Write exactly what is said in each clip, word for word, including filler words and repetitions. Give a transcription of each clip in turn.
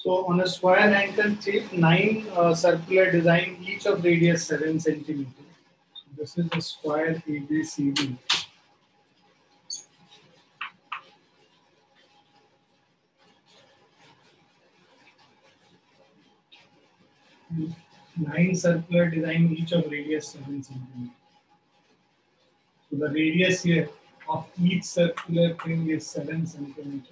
So on a square handkerchief, nine uh, circular design, each of radius seven centimeters. So this is a square A B C D. Nine circular design, each of radius seven centimeters. So the radius here of each circular thing is seven centimeters.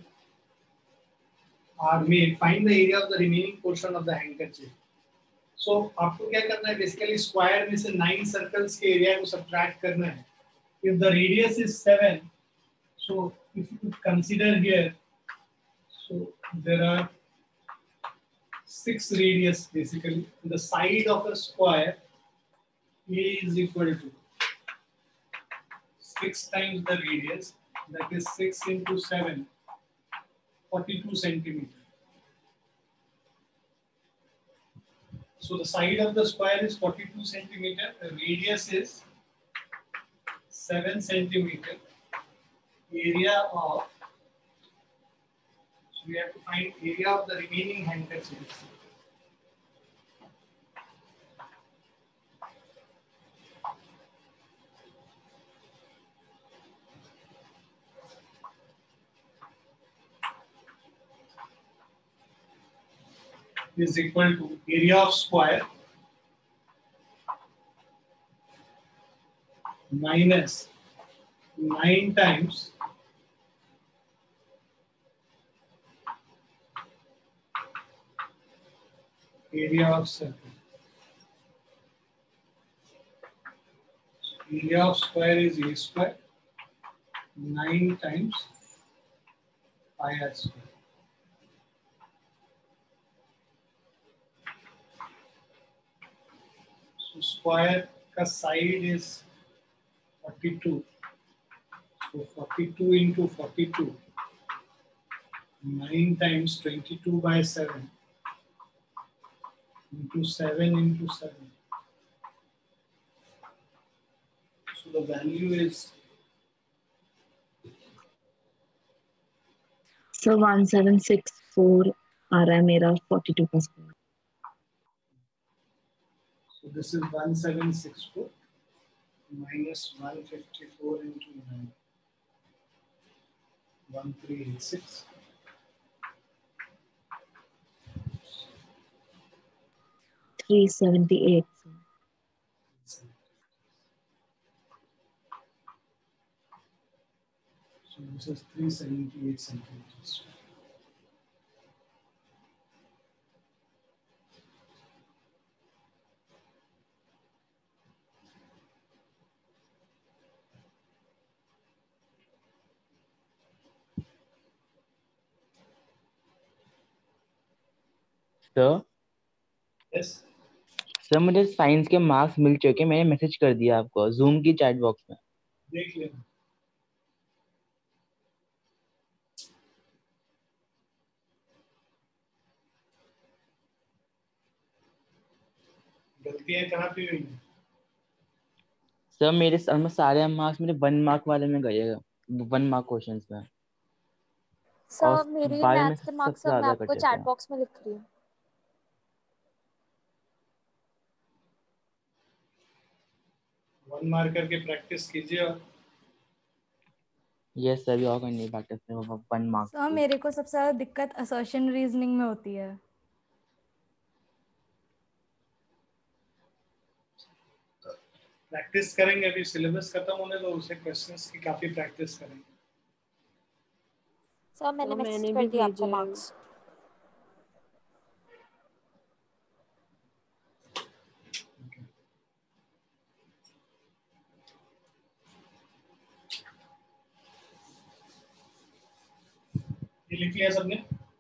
Are made. Find the area of the remaining portion of the handkerchief. So आपको क्या करना है? Basically square में से nine circles के area को subtract करना है. If the radius is seven, so if you consider here, so there are six radius basically. The side of a square is equal to six times the radius, that is six into seven, forty-two centimeters. So the side of the square is forty-two centimeter, the radius is seven centimeter. Area of, so we have to find area of the remaining handkerchiefs. Is equal to area of square minus nine times area of circle. So area of square is a square, nine times pi r square. So square का side is forty-two. So forty-two into forty-two, nine times twenty-two by seven into seven into seven. So the value is so one seven six four आ रहा है मेरा forty-two का square. So this is one seven six four minus one fifty-four into nine. one three eight six. three seventy-eight. So this is three seventy-eight centimeters. Sir Yes. Sir मुझे science के marks मिल चुके, मैंने message कर दिया आपको zoom की chat box में. देख लेना. गलतियां कहाँ पे हुई? सर मेरे सर में सारे मार्क्स मेरे वन मार्क वाले में गए, वन मार्क क्वेश्चंस में. सर मेरी बायो में मैथ्स के सबसे मार्क्स सब मैं ज्यादा आपको कटे चैट थे. बॉक्स में लिख रही हूँ. वन मार्क करके प्रैक्टिस कीजिए. और यस सर, भी और नहीं प्रैक्टिस में वन मार्क. सर मेरे को सबसे ज्यादा दिक्कत असर्शन रीजनिंग में होती है. प्रैक्टिस करेंगे, अभी सिलेबस खत्म होने दो, उसे क्वेश्चंस की काफी प्रैक्टिस करेंगे. सर मैंने तो मैसेज मैंने कर भी दिया आपको भेजे. मार्क्स. ये लिख लिया सबने?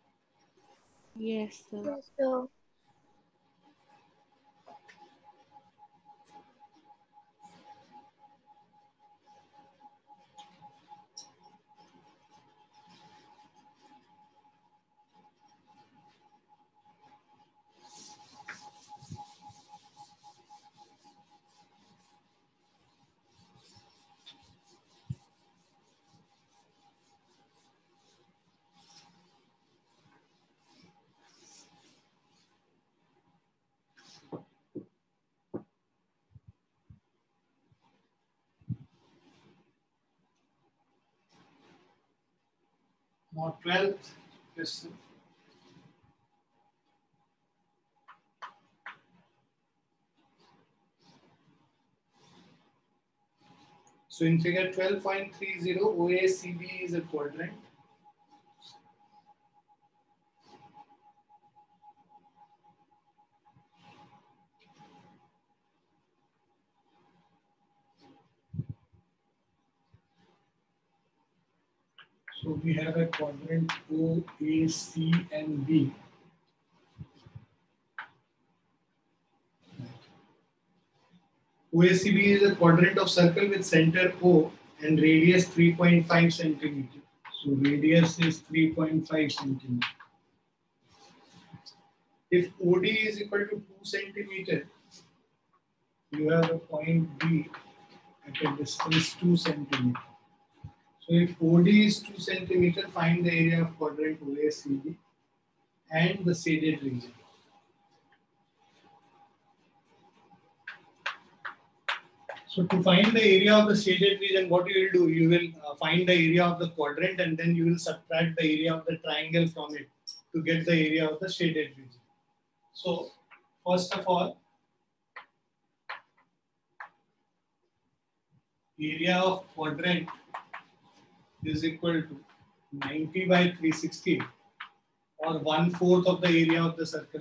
Yes sir. Yes sir. Now twelfth question. So in figure twelve point three zero, O A C B is a quadrant. So we have a quadrant O, A, C, and B. O A C B is a quadrant of circle with center O and radius three point five centimeter. So radius is three point five centimeter. If O D is equal to two centimeter, you have a point B at a distance two centimeter. So if O D is two centimeter, find the area of quadrant O A C B and the shaded region. So to find the area of the shaded region, what you will do, you will uh, find the area of the quadrant and then you will subtract the area of the triangle from it to get the area of the shaded region. So first of all, area of quadrant is equal to ninety by three sixty or one fourth of the area of the circle.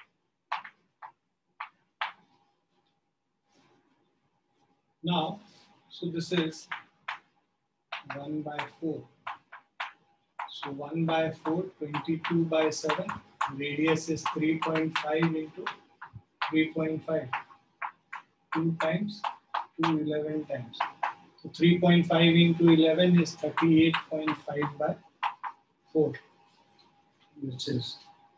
Now, so this is one by four. So one by four, twenty-two by seven. Radius is three point five into three point five. two times two, eleven times. So three point five into eleven is thirty-eight point five by four, which is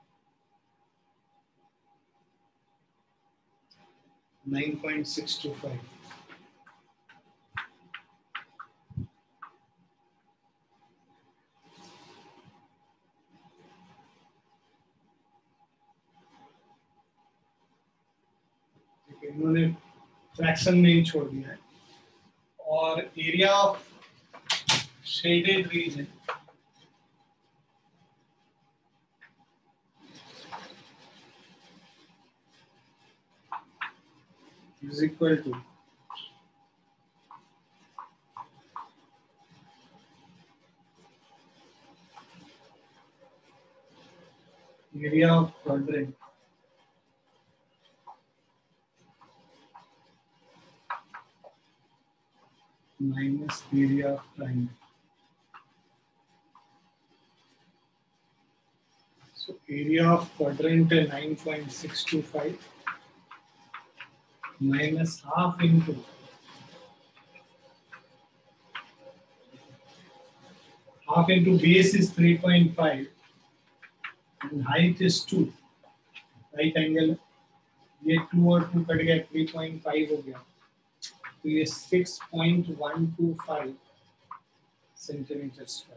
nine point six two five. इन्होंने fraction में ही छोड़ दिया है और area of shaded region is equal to area of quadrant minus area of triangle. So area of quadrant is nine point six two five minus half into half into base is three point five and height is two. Right angle ये two और two cut गया three point five हो गया तो ये six point one two five centimetre square.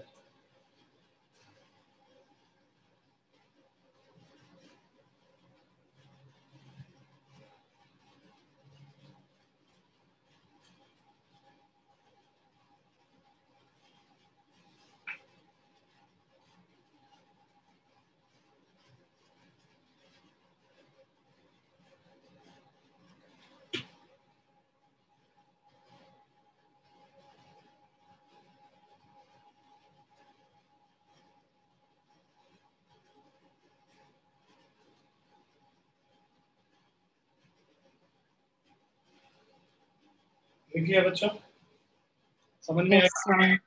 देखिए बच्चों समझ में Yes, sir.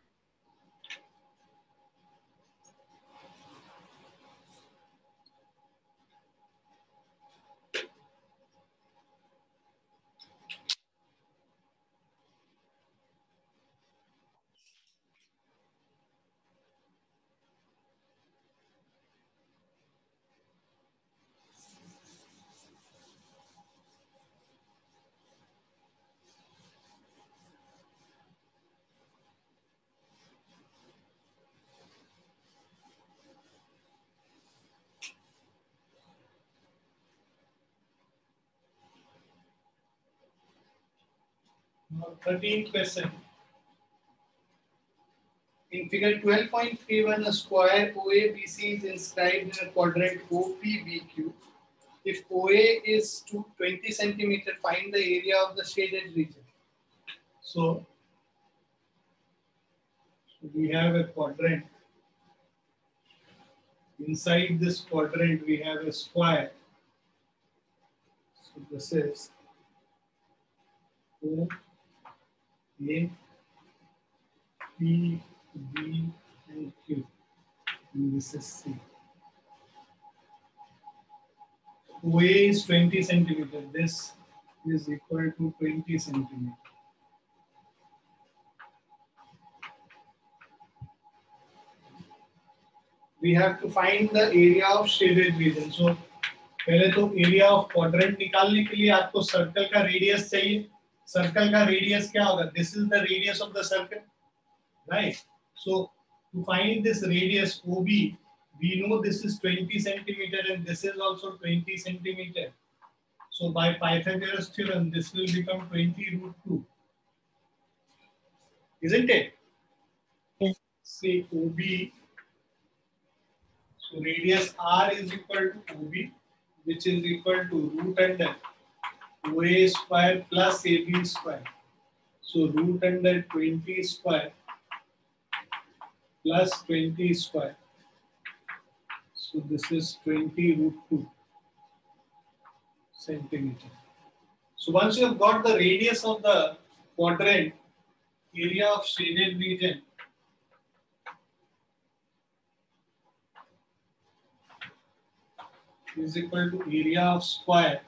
thirteenth question. In figure twelve point three one, a square O A B C is inscribed in a quadrant O P B Q. If O A is to twenty centimeter, find the area of the shaded region. So we have a quadrant. Inside this quadrant, we have a square. So this is O, A, P, B, and Q. And this is C. O A is twenty centimeter. This is equal to twenty centimeter. We have to find the area of shaded region. So पहले तो area of quadrant निकालने के लिए आपको circle का radius चाहिए. Circle का radius क्या होगा? This is the radius of the circle, right? So to find this radius O B, we know this is twenty centimeter and this is also twenty centimeter. So by Pythagoras theorem, this will become twenty root two. Isn't it? Yes. Say O B. So radius R is equal to O B, which is equal to root under O A square plus A B square. So root under twenty square plus twenty square. So this is twenty root two centimeter. So once you have got the radius of the quadrant, area of shaded region, is equal to area of square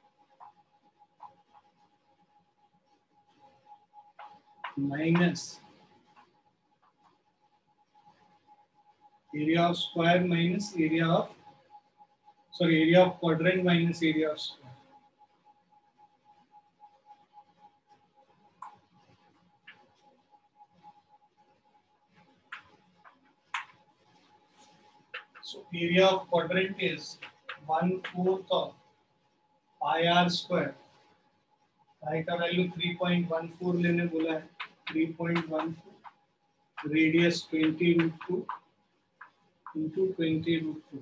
minus area of square minus area of sorry area of quadrant minus area of square. So area of quadrant is one fourth of pi r square. Pi का value three point one four लेने बोला है. three point one four. Radius twenty root two into twenty root two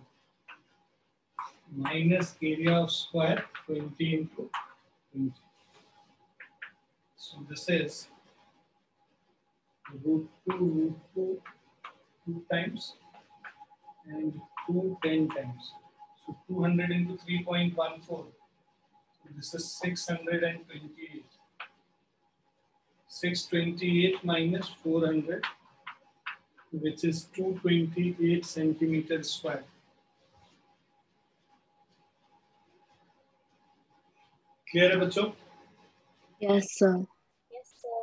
minus area of square twenty into twenty. So this is root two root two two times and two ten times. So two hundred into three point one four. So this is six hundred twenty-eight. six hundred twenty-eight minus four hundred, which is two hundred twenty-eight centimeters square. Clear है बच्चों? Yes, sir. Yes, sir.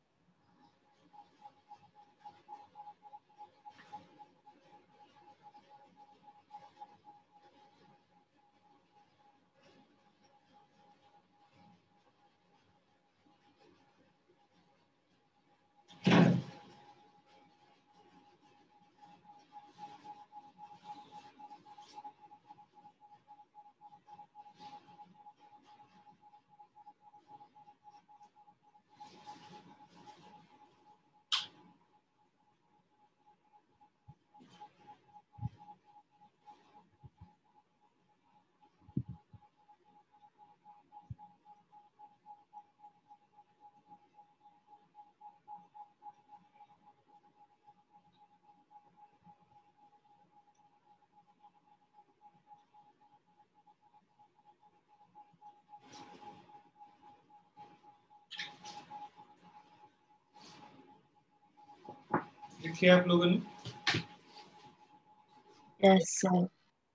लिखिए आप लोगों ने. Yes, sir.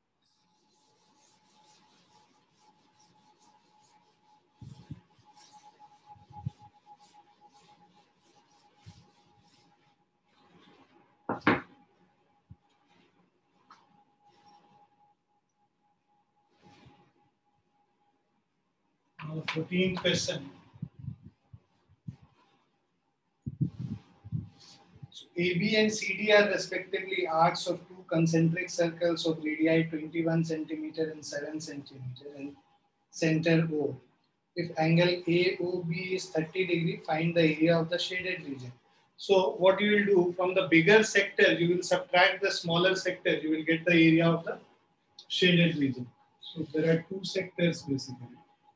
Now fourteenth question. So A B and C D are respectively arcs of two concentric circles of radii twenty-one centimeter and seven centimeter and center O. If angle A O B is thirty degree, find the area of the shaded region. So what you will do, from the bigger sector, you will subtract the smaller sector, you will get the area of the shaded region. So there are two sectors basically.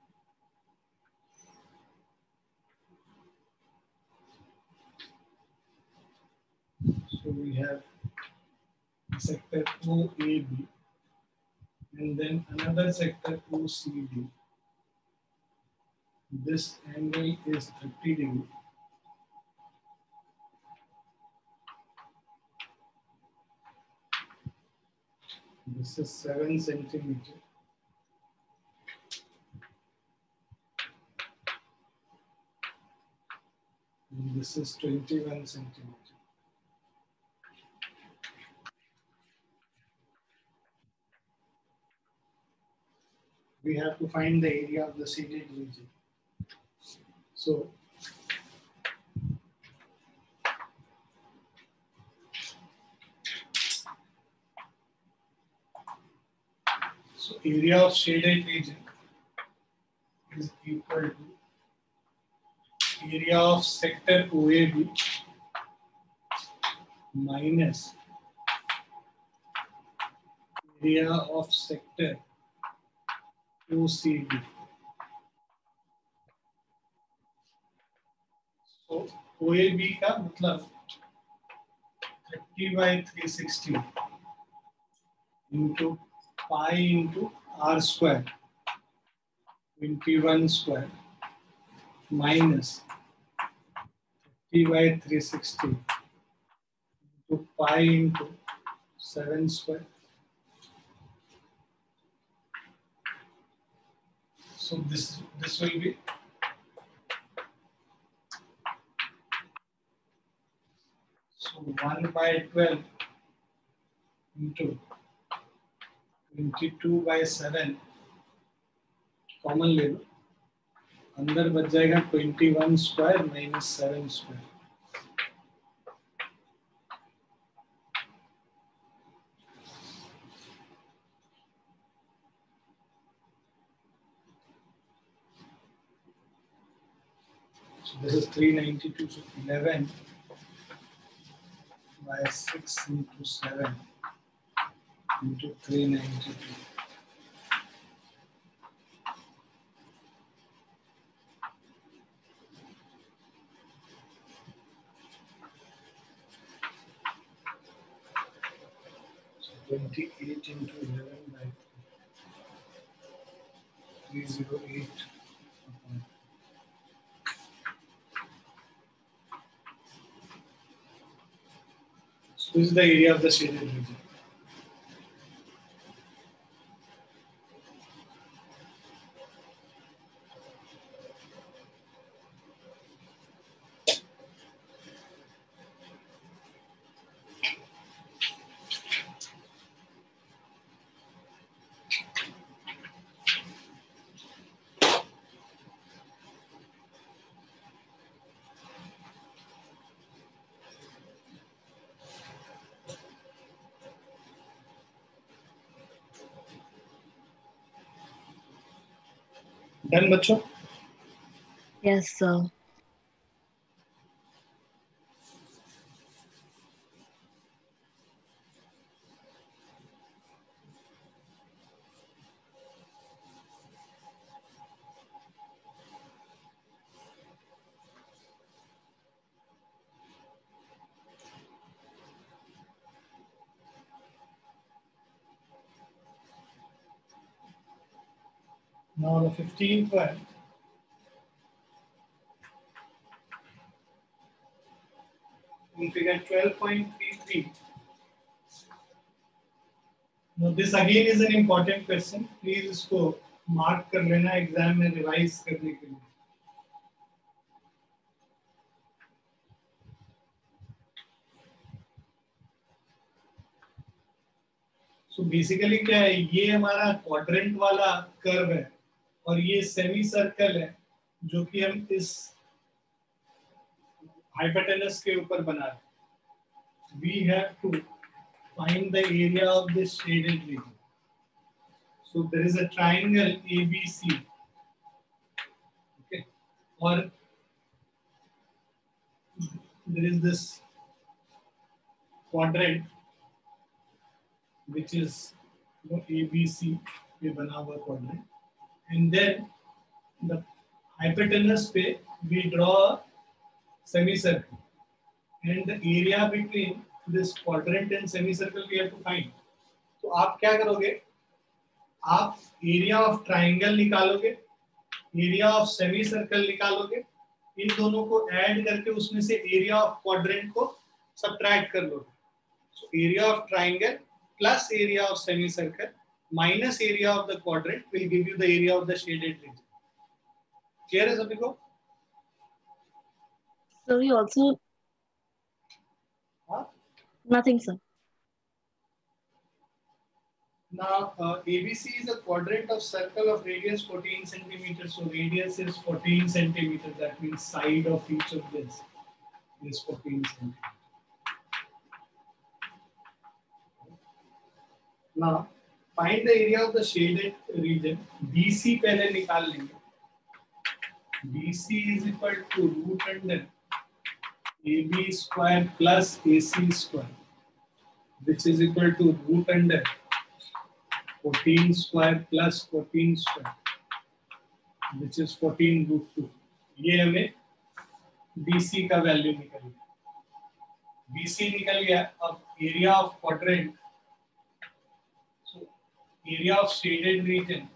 So we have sector O A B and then another sector O C D. This angle is thirty degree. This is seven centimeter. And this is twenty-one centimeter. We have to find the area of the shaded region. So So area of shaded region is equal to area of sector O A B minus area of sector O C D. So O A B का मतलब thirty by three sixty into pi into r square twenty-one square minus thirty by three sixty into pi into seven square. So this this will be so one by twelve into twenty-two by seven common ले लो, अंदर बच जाएगा twenty-one square minus seven square. So this is three ninety-two, so eleven by six into seven into three ninety-two. So twenty-eight into eleven by three hundred eight. So this is the area of the shaded region. Done, बच्चों? Yes, sir. Now the fifteenth one. In figure twelve point three three. Now this again is an important question. Please इसको mark कर लेना exam में revise करने के लिए. So basically क्या है, ये हमारा quadrant वाला curve है और ये semi circle है जो कि हम इस hypotenuse के ऊपर बना रहे हैं. We have to find the area of this shaded region. So there is a triangle A B C. Okay, और there is this quadrant which is you know, A B C पे बना हुआ quadrant, and then the hypotenuse पे we draw a semicircle, and the area between this quadrant and semicircle we have to find. तो आप क्या करोगे, आप area of triangle निकालोगे, एरिया ऑफ सेमी सर्कल निकालोगे, इन दोनों को ऐड करके उसमें से एरिया ऑफ क्वाड्रेंट को सबट्रैक्ट कर लोगे. So area of triangle plus area of semicircle minus area of the quadrant will give you the area of the shaded region. Clear है सभी को? So we also हाँ. nothing, sir. Now, uh, A B C is a quadrant of circle of radius fourteen centimeters. So radius is fourteen centimeters. That means side of each of this is fourteen centimeters. Now, find the area of the shaded region. B C पहले निकाल लेंगे. B C is equal to root under A B square plus A C square, which is equal to root under fourteen square plus fourteen square, which is fourteen root two. ये हमें B C का value निकल गया. B C निकल गया. अब area of quadrant, so area of shaded region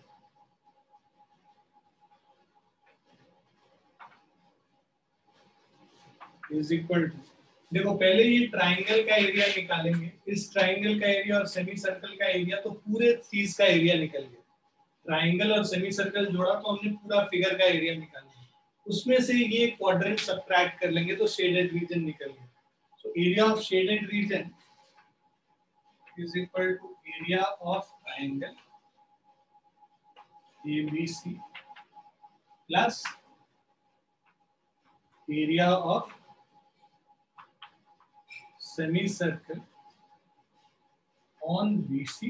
is equal to, देखो पहले ये ट्राइंगल का एरिया निकालेंगे, इस ट्राइंगल का एरिया और सेमी सर्कल का एरिया, तो पूरे चीज का एरिया निकल गया. ट्राइंगल और सेमी सर्कल जोड़ा तो हमने पूरा फिगर का एरिया निकाल लिया. उसमें से ये क्वाड्रेंट सबट्रैक्ट कर लेंगे तो शेडेड रीजन निकल गया. So area of shaded region is equal to area of triangle A B C plus area of semicircle on B C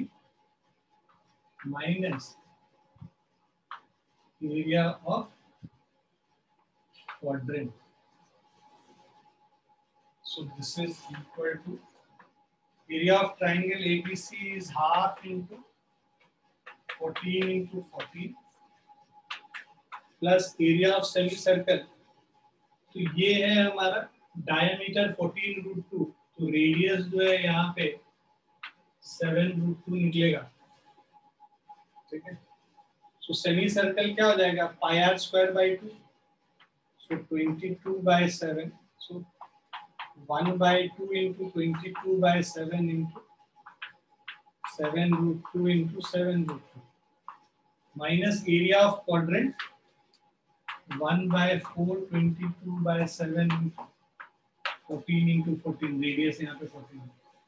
minus area of quadrant. So this is equal to area of triangle A B C is half into fourteen into fourteen plus area of semicircle. तो ये है हमारा diameter fourteen root two, तो radius जो है यहाँ पे seven root two निकलेगा. ठीक है. सो सेमी सर्कल क्या हो जाएगा, pi r square by two, so twenty two by seven, so one by two into twenty two by seven into seven root two into seven root two minus area of quadrant one by four twenty two by seven into fourteen into fourteen, radius यहाँ पे fourteen.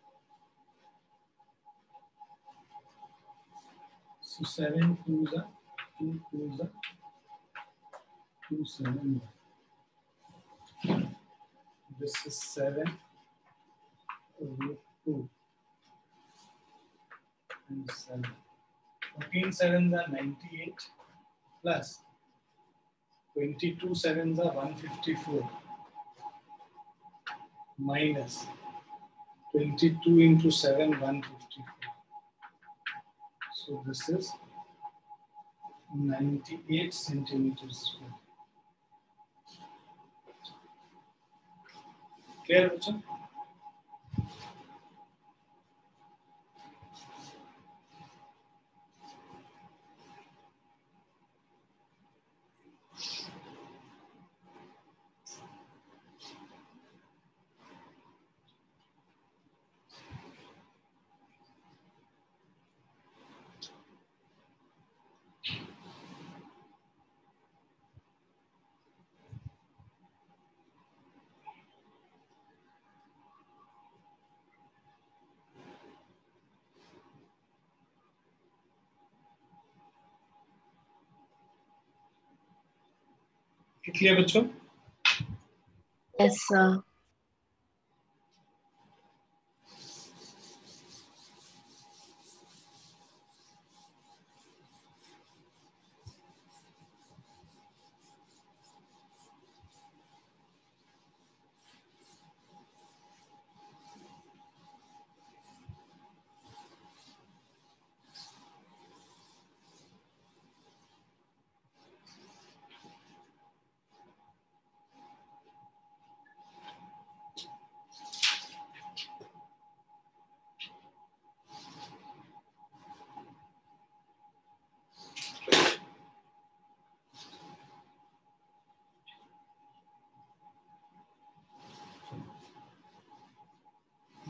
So seven twos are two twos are two seven. This is seven root two and seven. Fourteen sevens are ninety-eight plus twenty-two sevens are one fifty-four minus twenty-two into seven one fifty-four. So this is ninety-eight centimeters square. Clear, bachcha? Clear बच्चों? Yes, sir.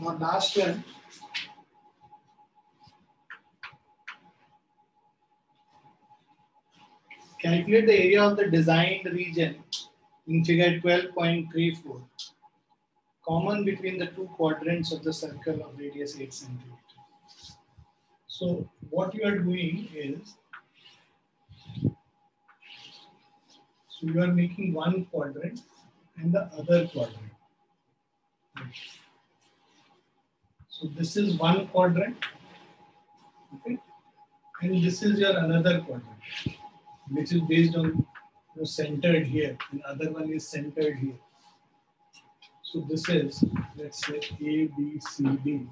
Now last one. Calculate the area of the designed region in figure twelve point three four, common between the two quadrants of the circle of radius eight centimeters. So what you are doing is, so you are making one quadrant and the other quadrant. So this is one quadrant, okay, and this is your another quadrant, which is based on, you know, centered here, and other one is centered here. So this is, let's say, A, B, C, D.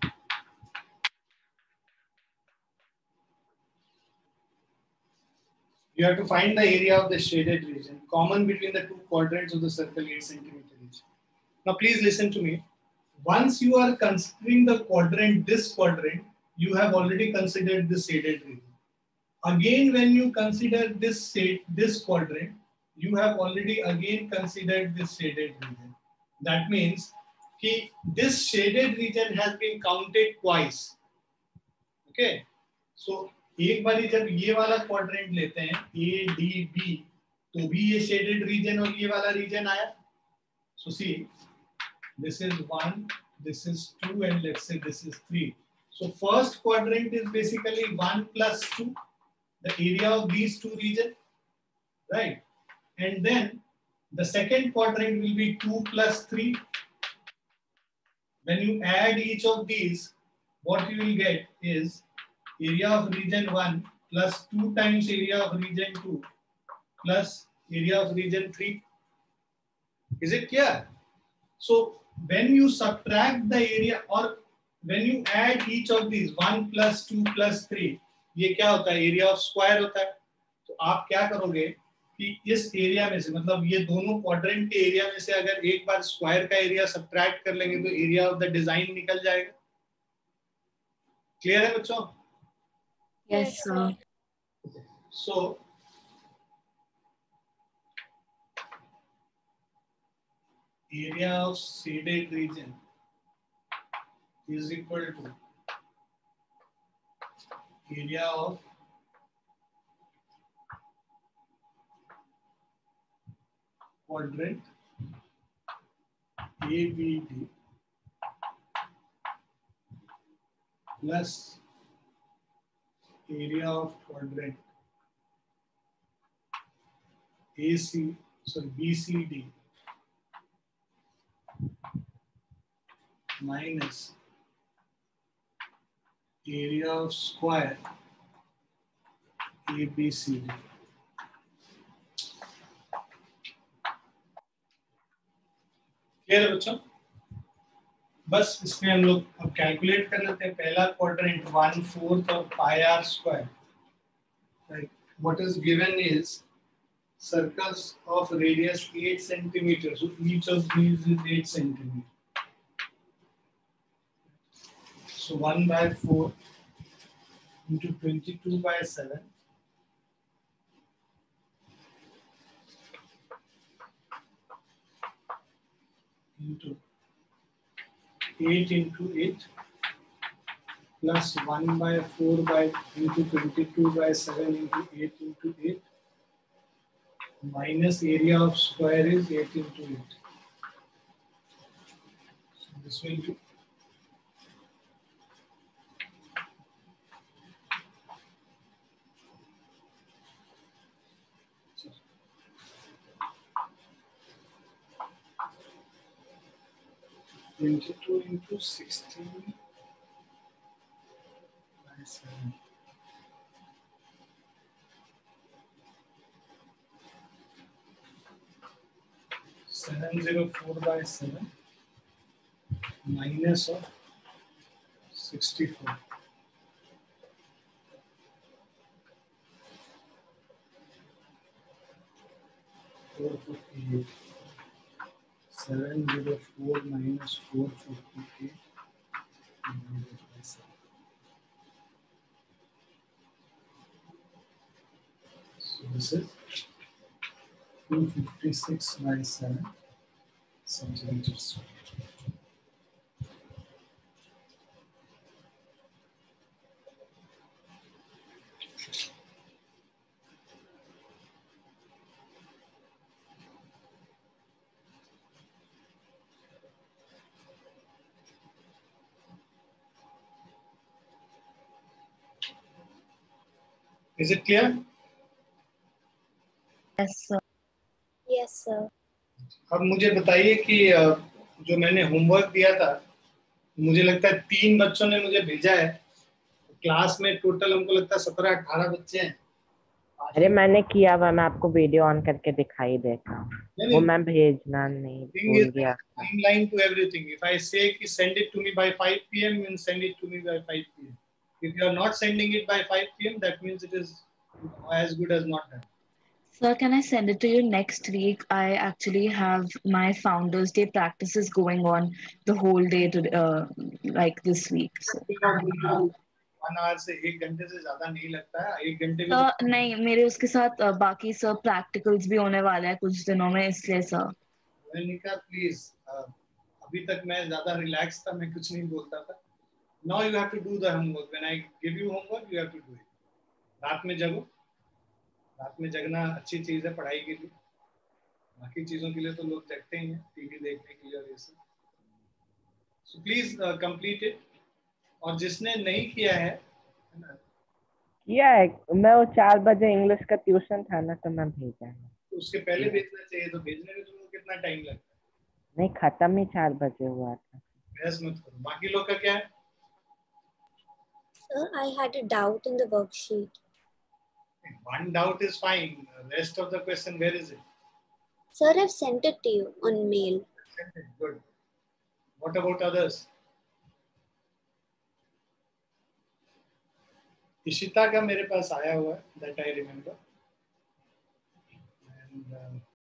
You have to find the area of the shaded region, common between the two quadrants of the circle eight centimeter region. Now please listen to me. Once you are considering the quadrant, this quadrant, you have already considered the shaded region. Again, when you consider this shade, this quadrant, you have already again considered this shaded region. That means कि this shaded region has been counted twice. Okay, so एक बारी जब ये वाला quadrant लेते हैं A, D, B, तो भी ये shaded region और ये वाला region आया. So see, this is one, this is two, and let's say this is three. So first quadrant is basically one plus two, the area of these two regions, right? And then the second quadrant will be two plus three. When you add each of these, what you will get is area of region one plus two times area of region two plus area of region three. Is it clear? So when you subtract the area or when you add each of these one plus two plus three, ये क्या होता है? Area of square होता है. तो आप क्या करोगे कि इस एरिया में से, मतलब ये दोनों क्वाड्रेंट के एरिया में से अगर एक बार स्क्वायर का एरिया सब्ट्रैक्ट कर लेंगे तो एरिया ऑफ द डिजाइन निकल जाएगा. क्लियर है बच्चों? Yes, sir. So area of shaded region is equal to area of quadrant A B D plus area of quadrant A C, sorry, B C D minus area of square A B C D. Clear है बच्चों? बस इसमें हम लोग अब calculate कर लेते हैं. पहला क्वाड्रेंट वन फोर्थ और pi r square. Right. What is given is circles of radius eight centimeters. So each of these is eight centimeters. So one by four into twenty-two by seven into eight into eight plus one by four by into twenty-two by seven into eight into eight minus area of square is eight into eight. So this will be twenty-two into sixteen by seven. seven hundred four by seven minus of sixty-four. four fifty-eight. seven hundred four minus four fifty-eight divided by seven. So this is two hundred fifty-six by seven centimeters squared. Is it clear? Yes, sir. Yes, sir. अब मुझे बताइए कि अ, जो मैंने homework दिया था, मुझे लगता है तीन बच्चों ने मुझे भेजा है। क्लास में टोटल हमको लगता है सत्रह अठारह बच्चे हैं। अरे मैंने किया हुआ, मैं आपको वीडियो ऑन करके दिखाई देता हूँ। नहीं, वो नहीं, मैं भेजना नहीं thing भूल is गया like था। timeline to everything. If I say कि send it to me by five p m, then send it to me by five p m. If you are not sending it by five p m, that means it is as good as not done. Sir, can I send it to you next week? I actually have my Founders Day practices going on the whole day to uh, like this week. So. One hour से एक घंटे से ज्यादा नहीं लगता है, एक घंटे में सर नहीं, मेरे उसके साथ uh, बाकी सर प्रैक्टिकल्स भी होने वाले हैं कुछ दिनों में, इसलिए सर। निका प्लीज, अभी तक मैं ज्यादा रिलैक्स था, मैं कुछ नहीं बोलता था। Now you have to do the homework. When I give you homework, you have to do it. रात में जगो, रात में जगना अच्छी चीज है पढ़ाई के लिए, बाकी चीजों के लिए तो लोग जगते ही हैं, टीवी देखने के लिए और ये सब। So please complete it. और जिसने नहीं किया है, किया है मैं, वो चार बजे इंग्लिश का ट्यूशन था ना, तो मैं भेजा है। तो उसके पहले भेजना चाहिए, तो भेजने में तुमको कितना टाइम लगता है? नहीं, खत्म ही चार बजे हुआ था। बहस मत करो। बाकी लोग का क्या है? Sir, I had a doubt in the worksheet. One doubt is fine. The rest of the question, where is it? Sir, I've sent it to you on mail. Sent it. Good. What about others? Ishita का मेरे पास आया हुआ है, that I remember. And, uh,